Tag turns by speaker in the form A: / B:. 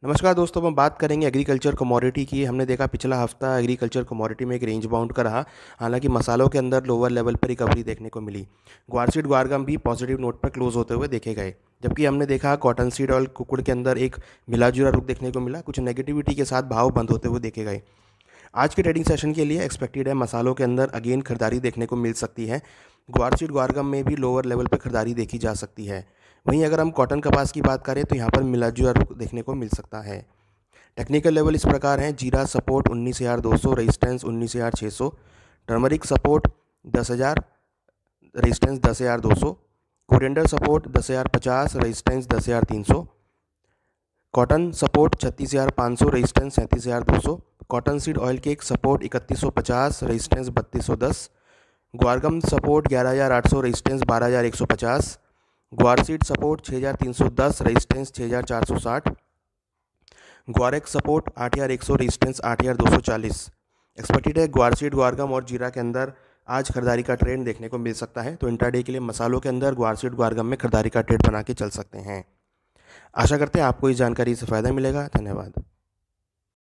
A: नमस्कार दोस्तों, हम बात करेंगे एग्रीकल्चर कमोडिटी की। हमने देखा पिछला हफ्ता एग्रीकल्चर कमोडिटी में एक रेंज बाउंड का रहा। हालांकि मसालों के अंदर लोअर लेवल पर रिकवरी देखने को मिली। ग्वारसीड ग्वारगम भी पॉजिटिव नोट पर क्लोज होते हुए देखे गए, जबकि हमने देखा कॉटन सीड और कुकुड़ के अंदर एक मिलाजुला रुख देखने को मिला। कुछ नेगेटिविटी के साथ भाव बंद होते हुए देखे गए। आज के ट्रेडिंग सेशन के लिए एक्सपेक्टेड है मसालों के अंदर अगेन खरीदारी देखने को मिल सकती है। ग्वारसीड ग्वारगम में भी लोअर लेवल पर खरीदारी देखी जा सकती है। वहीं अगर हम कॉटन कपास की बात करें तो यहाँ पर मिलाजुला रुख देखने को मिल सकता है। टेक्निकल लेवल इस प्रकार हैं: जीरा support 19,200, resistance 19,600, turmeric support 10,000, resistance 10,200, coriander support 10,050, resistance 10,300, cotton support 36,500, resistance 37,200, cotton seed oil cake support 3150, resistance 3210, ग्वारगम सपोर्ट 11,800, रेजिस्टेंस 12,150, ग्वारसीड सपोर्ट 6,310, रेजिस्टेंस 6,460, ग्वारेक्स सपोर्ट 8,100, रेजिस्टेंस 8,240। एक्सपेक्टेड है ग्वारसीड ग्वारगम और जीरा के अंदर आज खरीदारी का ट्रेंड देखने को मिल सकता है। तो इंट्राडे के लिए मसालों के अंदर ग्वारसीड ग्वारगम में खरीदारी का ट्रेड बना के चल सकते हैं। आशा करते हैं आपको इस जानकारी से फ़ायदा मिलेगा। धन्यवाद।